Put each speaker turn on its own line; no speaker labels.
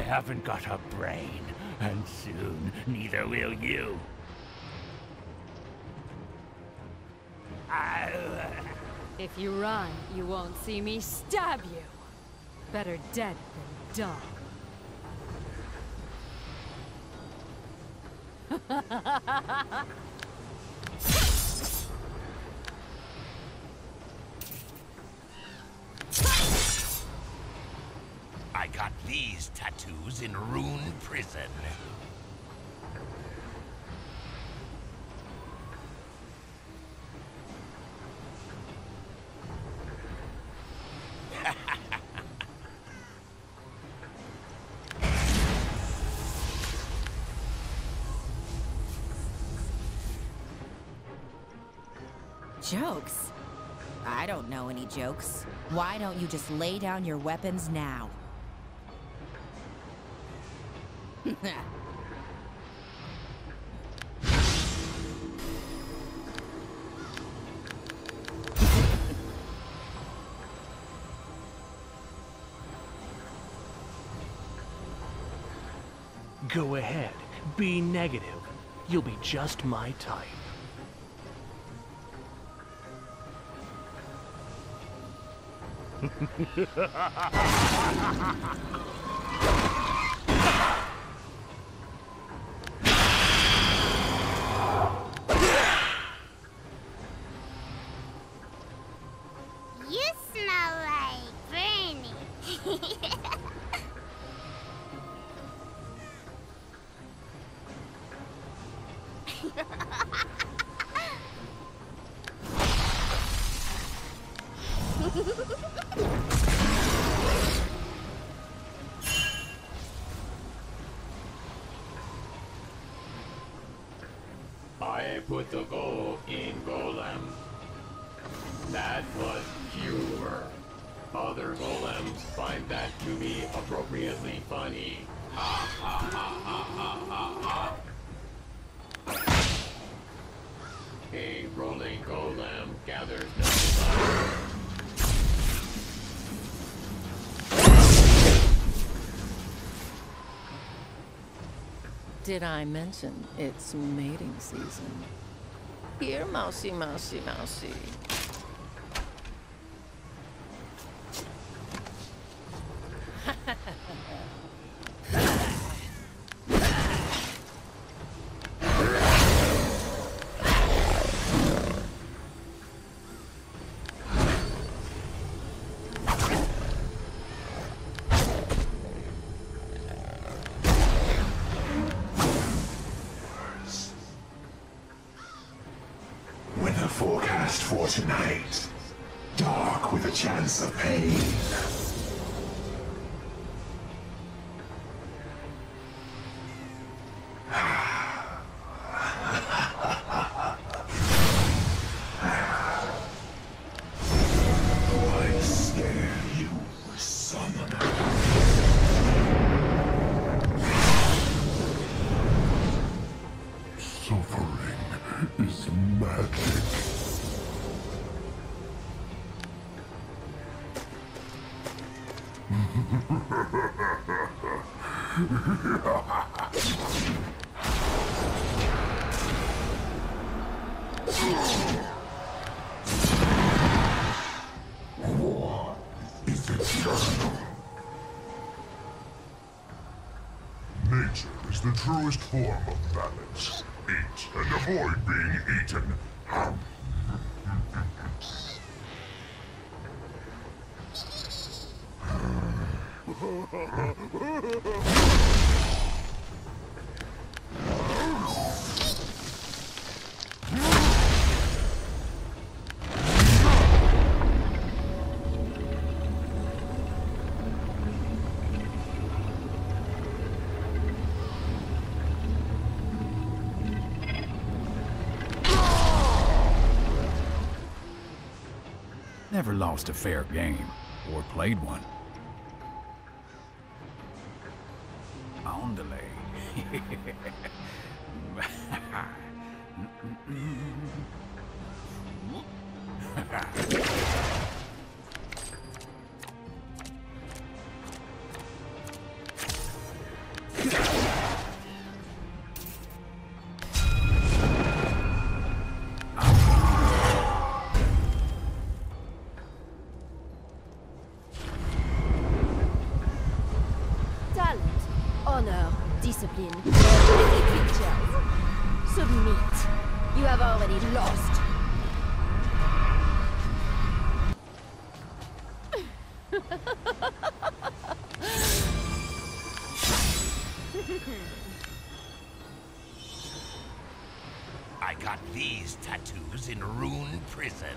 haven't got a brain, and soon neither will you.
If you run, you won't see me stab you. Better dead than dumb.
I got these tattoos in Rune Prison.
Jokes? I don't know any jokes. Why don't you just lay down your weapons now?
Go ahead. Be negative. You'll be just my type.
You smell like Bernie.
I put the goal in Golem. That was humor. Other golems find that to be appropriately funny. Ha ha ha ha ha ha ha. A rolling golem gathers no fire.
Did I mention it's mating season? Here, mousey, mousey, mousey.
Weather forecast for tonight. Dark with a chance of pain. I scare you, summoner. Suffering is magic. War is eternal. Nature is the truest form of balance. Eat and avoid being eaten.
Never lost a fair game, or played one. On delay.
discipline or pretty pictures. Submit. You have already lost.
I got these tattoos in Rune Prison.